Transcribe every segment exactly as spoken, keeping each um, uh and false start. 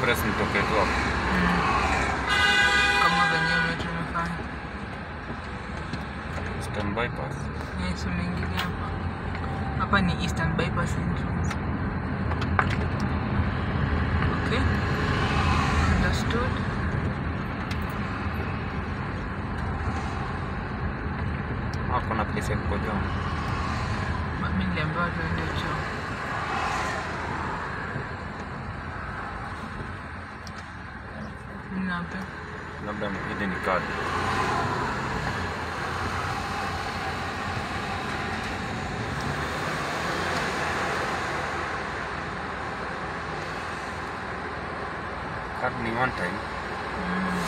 express nitoke tu hapo. Kama venyewe tumefanya. Eastern bypass. Yes, umeingilia hapa. Hapa ni Eastern bypass entrance. Okay. Understood. Hapo na place ya kukojoa. Mimi niliambiwa tuende choo. Nape. Labda mhidi ni card. Card ni one time. Mm.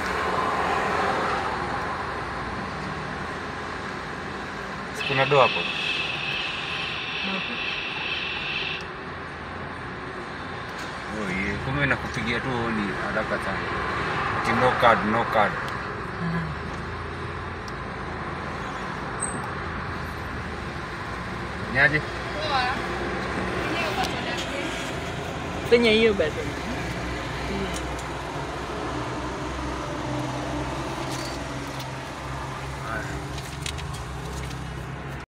Kuna doa hapo. Nape. Oh yeah, kumbe nakupigia tu ni haraka sana. Ati no card, no card. Mm. Niaje? Poa. Penye hiyo bado.